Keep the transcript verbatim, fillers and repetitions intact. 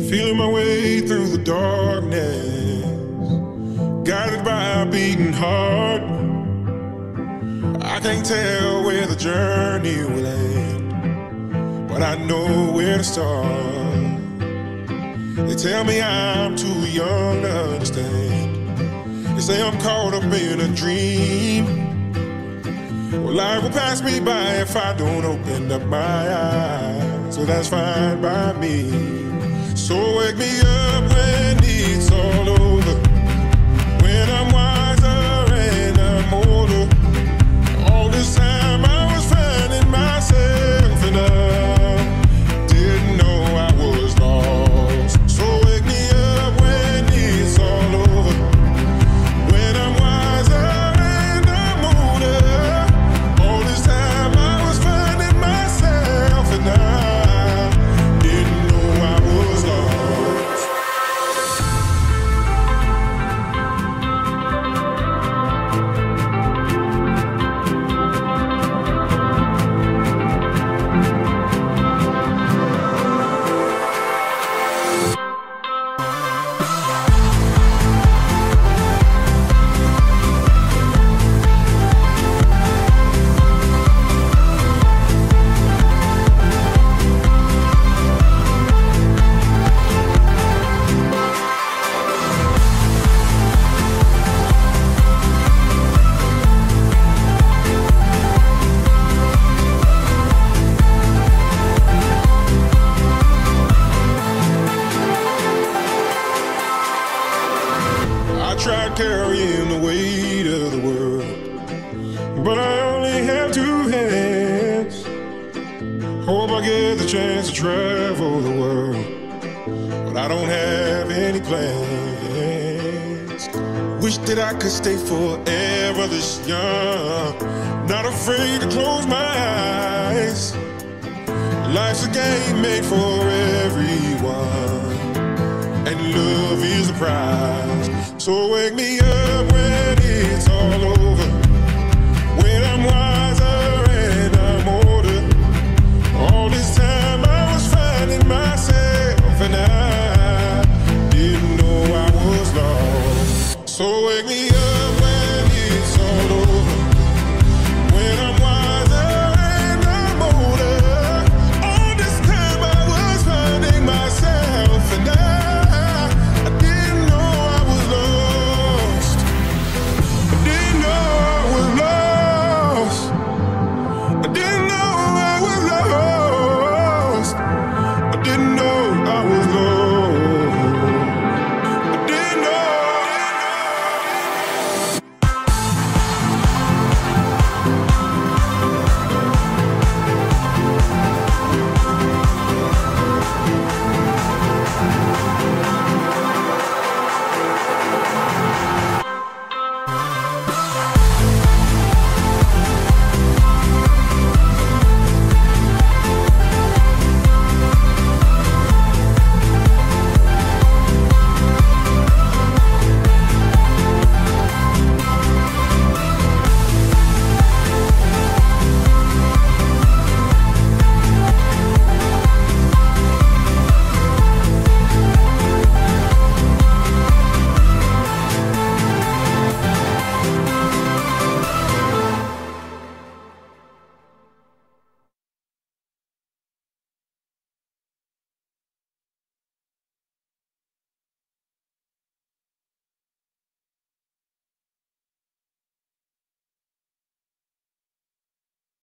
Feeling my way through the darkness, guided by a beating heart. I can't tell where the journey will end, but I know where to start. They tell me I'm too young to understand. They say I'm caught up in a dream. Well, life will pass me by if I don't open up my eyes, so that's fine by me. So wake me up when it's all over, when I'm wiser and I'm older. All this time I was finding myself and I didn't know I was lost. So wake me up when it's all over, when I'm wiser and I'm older. All this time I was finding myself and I didn't know I was lost. I tried carrying the weight of the world, but I only have two hands. Hope I get the chance to travel the world, but I don't have any plans. Wish that I could stay forever this young, not afraid to close my eyes. Life's a game made for everyone, and love is the prize. So wake me up when